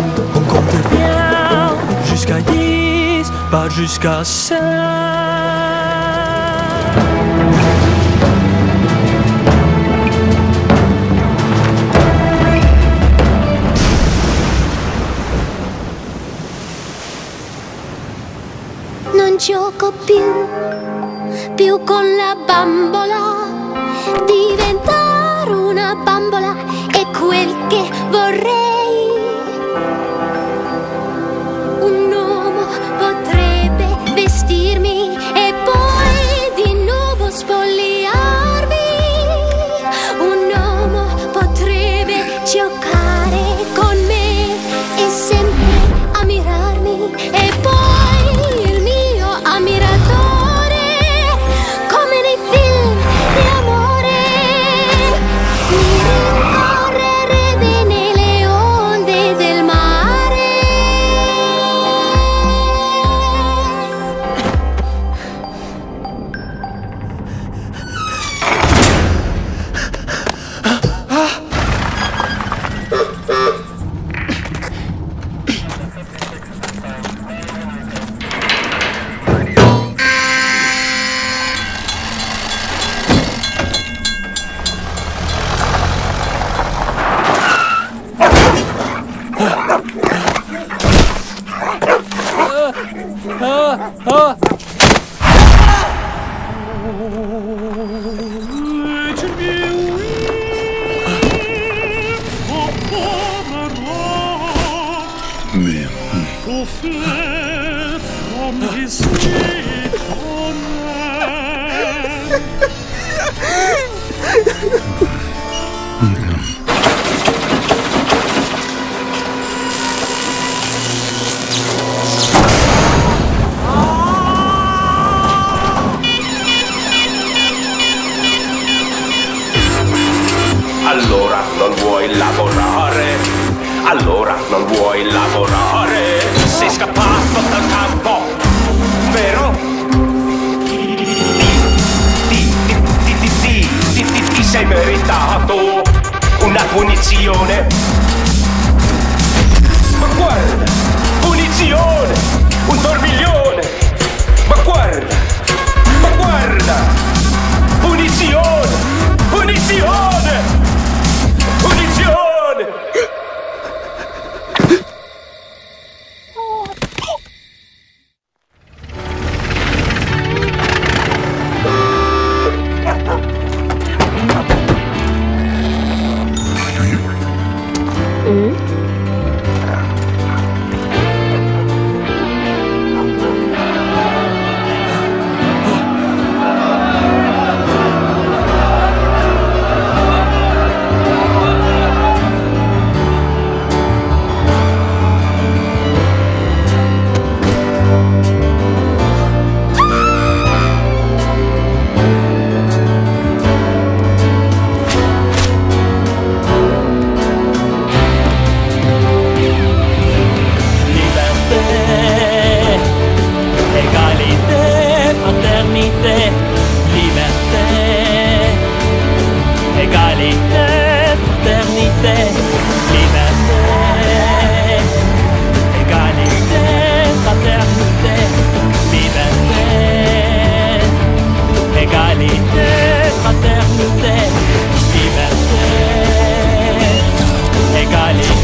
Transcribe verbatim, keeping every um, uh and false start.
On compte bien jusqu'à dix, pas jusqu'à cinq. Non gioco più, più con la bambola. Diventare una bambola è quel che vorrei. Un uomo potrebbe vestirmi e poi di nuovo spogliarmi. Un uomo potrebbe giocare con me e sempre ammirarmi e poi il mio ammiratore, come nei film di amore, mi rincorrerebbe nelle onde del mare. Allora non vuoi lavorare, allora non vuoi lavorare. Sei scappato dal campo, vero? Ti, ti, ti, ti, ti, ti, ti, ti, ti sei meritato una punizione. Ma guarda, punizione, un dormiglione. Ma guarda, ma guarda, punizione, punizione. Punizione! Égalité,